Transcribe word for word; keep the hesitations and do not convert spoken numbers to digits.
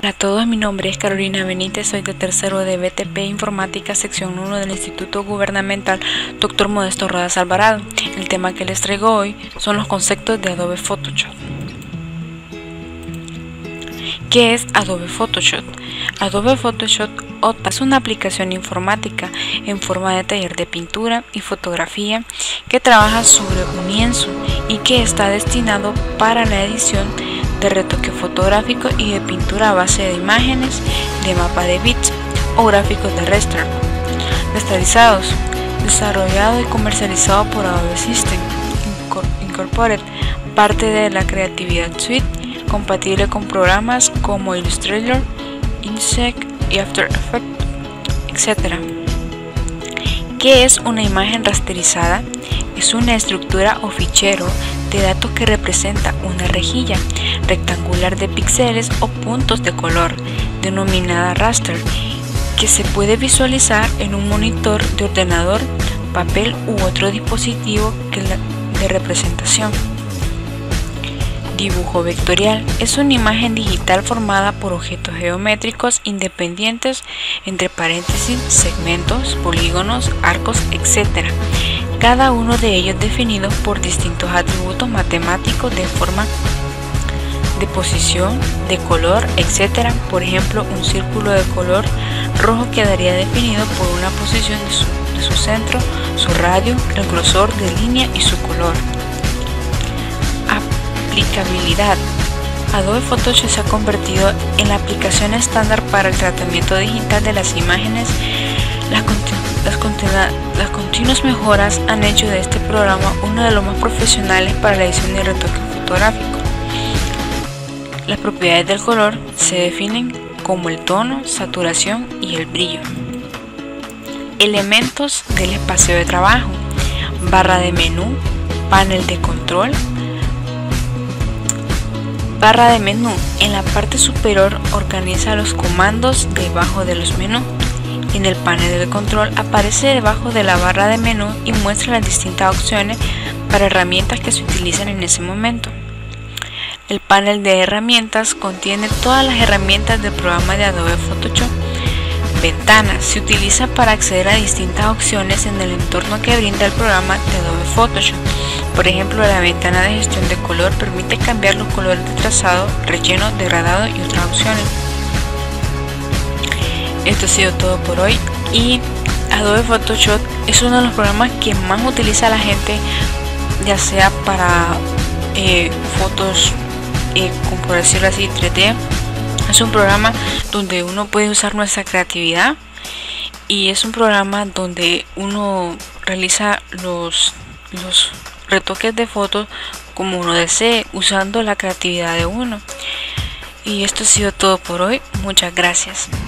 Hola a todos, mi nombre es Carolina Benítez, soy de tercero de B T P Informática, sección uno del Instituto Gubernamental Doctor Modesto Rodas Alvarado. El tema que les traigo hoy son los conceptos de Adobe Photoshop. ¿Qué es Adobe Photoshop? Adobe Photoshop es una aplicación informática en forma de taller de pintura y fotografía que trabaja sobre un lienzo y que está destinado para la edición de retoque fotográfico y de pintura a base de imágenes, de mapa de bits o gráficos de raster rasterizados, desarrollado y comercializado por Adobe System Incorporated, parte de la Creative Suite, compatible con programas como Illustrator, Inkscape y After Effects, etcétera. ¿Qué es una imagen rasterizada? Es una estructura o fichero de datos que representa una rejilla rectangular de píxeles o puntos de color, denominada raster, que se puede visualizar en un monitor de ordenador, papel u otro dispositivo que la, de representación. Dibujo vectorial es una imagen digital formada por objetos geométricos independientes, entre paréntesis, segmentos, polígonos, arcos, etcétera. Cada uno de ellos definidos por distintos atributos matemáticos de forma, de posición, de color, etcétera. Por ejemplo, un círculo de color rojo quedaría definido por una posición de su, de su centro, su radio, el grosor de línea y su color. Aplicabilidad. Adobe Photoshop se ha convertido en la aplicación estándar para el tratamiento digital de las imágenes. Las, continu las, continu las continuas mejoras han hecho de este programa uno de los más profesionales para la edición y retoque fotográfico. Las propiedades del color se definen como el tono, saturación y el brillo. Elementos del espacio de trabajo: barra de menú, panel de control. Barra de menú. En la parte superior organiza los comandos debajo de los menús. En el panel de control aparece debajo de la barra de menú y muestra las distintas opciones para herramientas que se utilizan en ese momento. El panel de herramientas contiene todas las herramientas del programa de Adobe Photoshop. Ventanas. Se utiliza para acceder a distintas opciones en el entorno que brinda el programa de Adobe Photoshop. Por ejemplo, la ventana de gestión de color permite cambiar los colores de trazado, relleno, degradado y otras opciones. Esto ha sido todo por hoy, y Adobe Photoshop es uno de los programas que más utiliza la gente, ya sea para eh, fotos, eh, como por decirlo así, tres D. Es un programa donde uno puede usar nuestra creatividad, y es un programa donde uno realiza los, los retoques de fotos como uno desee, usando la creatividad de uno. Y esto ha sido todo por hoy. Muchas gracias.